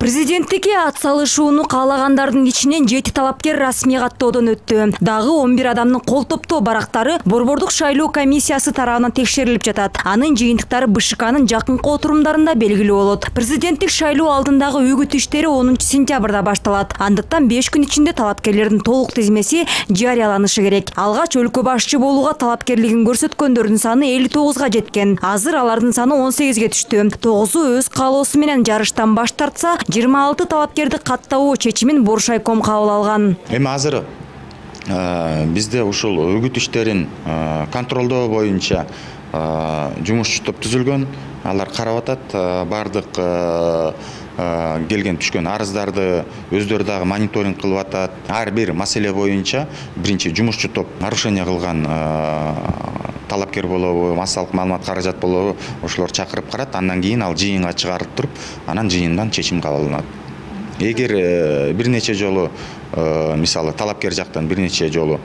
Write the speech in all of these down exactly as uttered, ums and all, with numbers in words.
Президенттикке ат салышууну каалагандардын ичинен жети талапкер расмий каттоодон өттү. Дагы он бир адамдын кол топтоо барактары Борбордук шайлоо комиссиясы тарабынан текшерилип жатат. Анын жыйынтыктары БШКнын жакынкы отурумдарында белгилүү болот. Президенттик шайлоо алдындагы үгүт иштери онунчу сентябрда башталат. Андыктан беш күн ичинде талапкерлердин толук тизмеси жарыяланышы керек. Алгач өлкө башчы болууга талапкерлигин көрсөткөндөрдүн саны элүү тогузга жеткен. Азыр алардын саны он сегизге түштү. тогузу өз каалоосу менен жарыштан баш тартса, жыйырма алты талапкерди каттабоо чечимин Боршайком кабыл алган. Эми азыр бизде ушул үгүт иштерин контролдоо боюнча жумушчу топ түзүлгөн. Алар карап атат, бардык келген түшкөн арыздарды өздөрү дагы мониторинг кылып атат. Ар бир маселе боюнча биринчи жумушчу топ нарушение кылган талапкер болобу, массалык маалымат каражат болобу, ошолор чакырып карат. Андан кийин ал жыйынга чыгарылып туруп, анан жыйындан чечим кабыл алынат. Эгер бир нече жолу мисалы талапкер жактан бир нече жолу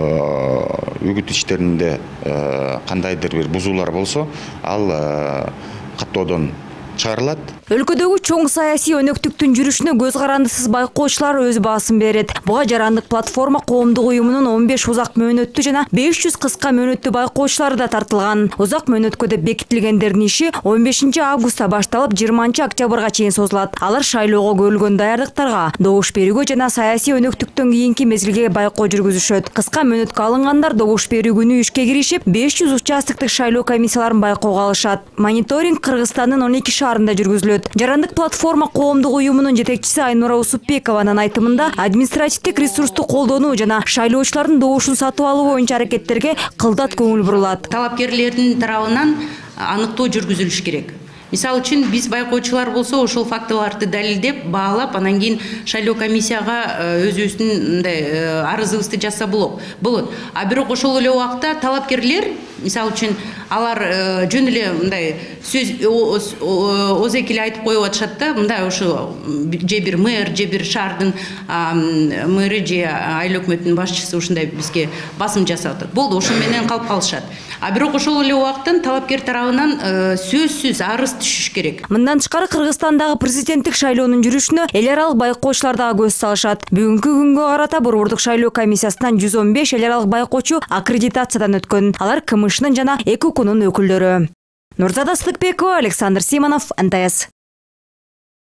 үгүт иштеринде кандайдыр бир бузуулар болсо, ал каттоодон чыгарылат. Өлкөдөгү чоң саясий өнөктүктүн жүрүшүнө көз карандысыз байкоочулар өз баасын берет. Буга жарандык платформа коомдук уюмунун он беш узак мөөнөттүү жана беш жүз кыска мөөнөттүү байкоочулары да тартылган. Узак мөөнөткө деп бекитилгендердин иши он бешинчи августта башталып жыйырманчы октябрга чейин созулат. Алар шайлоого көрүлгөн даярдыктарга, добуш берүүгө жана саясий өнөктүктөн кийинки мезгилге байкоо жүргүзүшөт. Кыска мөөнөткө алынгандар добуш берүү күнү ишке киришип, беш жүз участоктук шайлоо комиссияларын байкоого алышат. Мониторинг Кыргызстандын он эки шаарында жүргүзүлөт. Жарандык платформа коомдук уюмунун жетекчиси Айнура Усупбекованын айтымында административдик ресурсту колдонуу жана шайлоочулардын добушун сатып алуу боюнча аракеттерге кылдат көңүл бурулат. Талапкерлердин тарабынан аныктоо жүргүзүлүш керек. Мисалы үчүн биз байкоочулар болсо ошол фактыларды далилдеп, баалап, анан кийин шайлоо комиссияга өзүбүздүн арызыбызды жазса болот. А бирок ошол эле убакта талапкерлер, мисалы үчүн алар жөн эле мындай сөз озекили айтып коюп атышат да, мындай ошо же бир мэр, же бир шаардын мэрі, же айыл өкмөтүнүн башчысы ушундай бизге басым жасап атат. Болду, ошо менен калып калышат. А бирок ошол эле убактан талапкер тарабынан сөзсүз арыз түшүш керек. Мындан тышкары Кыргызстандагы президенттик шайлоонун жүрүшүнө эл аралык байкоочулар дагы көз салышат. Бүгүнкү күнгө карата Борбордук шайлоо комиссиясынан жүз он беш эл аралык байкоочу аккредитациядан өткөн. Алар КМШнын жана ЭКУКнун өкүлдөрү. Нурзада Сыдыкбекова, Александр Симонов, эн тэ эс.